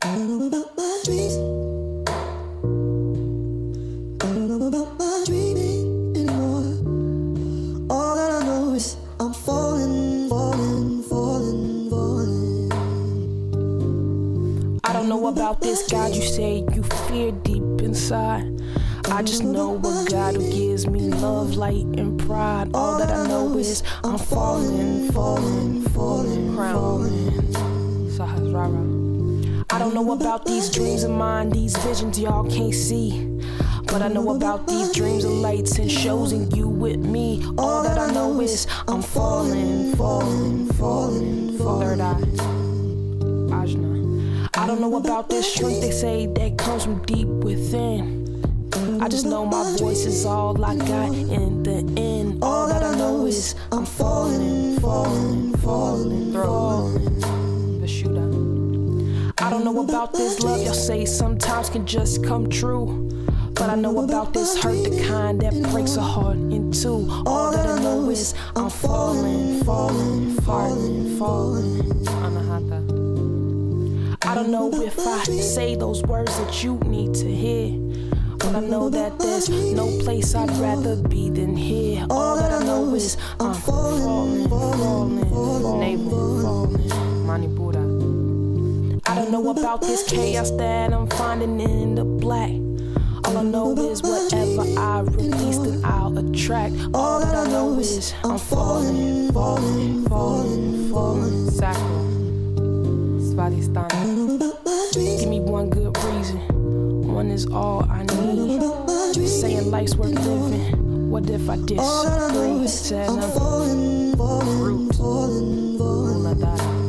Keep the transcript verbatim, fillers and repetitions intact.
I don't know about my dreams. I don't know about my dreaming anymore. All that I know is I'm falling, falling, falling, falling. I don't know about this God you say you fear deep inside. I just know a God who gives me love, light, and pride. All that I know is I'm falling, falling, falling, falling. Sahasrara. I don't know about these dreams of mine, these visions y'all can't see. But I know about these dreams of lights and shows and you with me. All that I know is I'm falling, falling, falling, falling. Third eye. Ajna. I don't know about this strength they say that comes from deep within. I just know my voice is all I got in the end. All that I know is I'm falling, falling, falling, falling. The shooter. I don't know about this love y'all say sometimes can just come true. But I know about this hurt, the kind that breaks a heart in two. All that I know is I'm falling, falling, falling, falling. Anahata. I don't know if I say those words that you need to hear. But I know that there's no place I'd rather be than here. All that I know is I'm falling, falling, falling, navel, falling, Manipura. I don't know about this chaos that I'm finding in the black. All I know is whatever I release, then I'll attract. All that I know is I'm falling, falling, falling, falling. Sacral, Svadhisthana. Give me one good reason. One is all I need. Saying life's worth living. What if I disagree? Said I'm falling, falling, falling, falling.